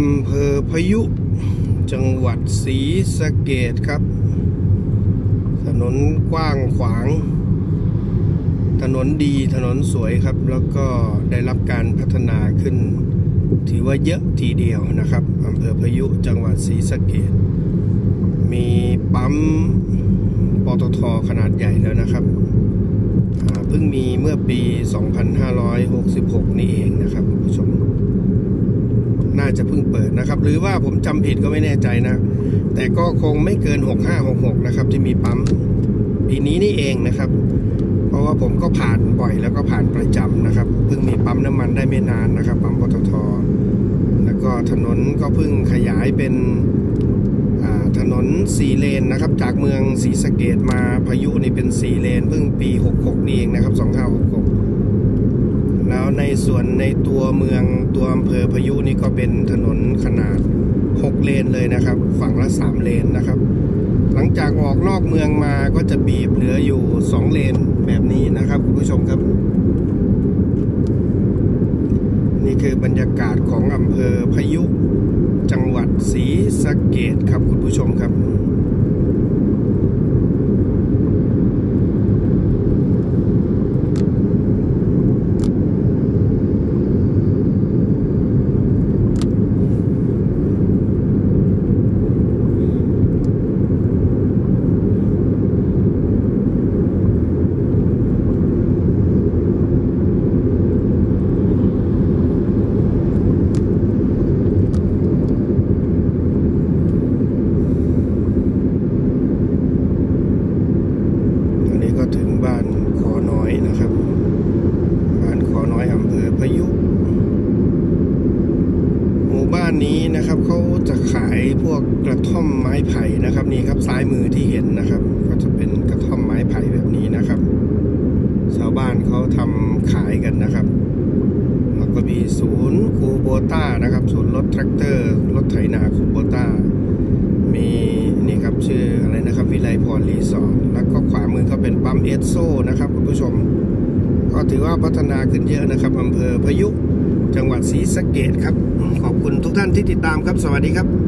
อำเภอพายุจังหวัดศรีสะเกษครับถนนกว้างขวางถนนดีถนนสวยครับแล้วก็ได้รับการพัฒนาขึ้นถือว่าเยอะทีเดียวนะครับอำเภอพายุจังหวัดศรีสะเกษมีปั๊มปตท.ขนาดใหญ่แล้วนะครับเพิ่งมีเมื่อปี 2566 นี่เองนะครับคุณผู้ชมน่าจะเพิ่งเปิดนะครับหรือว่าผมจำผิดก็ไม่แน่ใจนะแต่ก็คงไม่เกิน6566นะครับที่มีปั๊มปีนี้นี่เองนะครับเพราะว่าผมก็ผ่านบ่อยแล้วก็ผ่านประจำนะครับเพิ่งมีปั๊มน้ำมันได้ไม่นานนะครับปั๊มปตท.แล้วก็ถนนก็เพิ่งขยายเป็นถนน4 เลนนะครับจากเมืองศรีสะเกษมาพายุนี่เป็น4 เลนเพิ่งปี66นี่เองนะครับ2566แล้วในส่วนในตัวเมืองตัวอำเภอพายุนี่ก็เป็นถนนขนาด6 เลนเลยนะครับฝั่งละ3 เลนนะครับหลังจากออกนอกเมืองมาก็จะบีบเหลืออยู่2 เลนแบบนี้นะครับคุณผู้ชมครับนี่คือบรรยากาศของอำเภอพายุจังหวัดศรีสะเกษครับคุณผู้ชมครับถึงบ้านขอน้อยนะครับบ้านขอน้อยอำเภอพายุหมู่บ้านนี้นะครับเขาจะขายพวกกระท่อมไม้ไผ่นะครับนี่ครับซ้ายมือที่เห็นนะครับก็จะเป็นกระท่อมไม้ไผ่แบบนี้นะครับชาวบ้านเขาทำขายกันนะครับแล้วก็มีศูนย์คูโบต้านะครับศูนย์รถแทรกเตอร์รถไถนาคูโบต้ามีนี่ครับชื่ออะไรนะครับวิไลพรรีสอร์ทแล้วก็ขวามือก็เป็นปั๊มเอสโซนะครับคุณผู้ชมก็ถือว่าพัฒนาขึ้นเยอะนะครับอำเภอพายุจังหวัดศรีสะเกษครับขอบคุณทุกท่านที่ติดตามครับสวัสดีครับ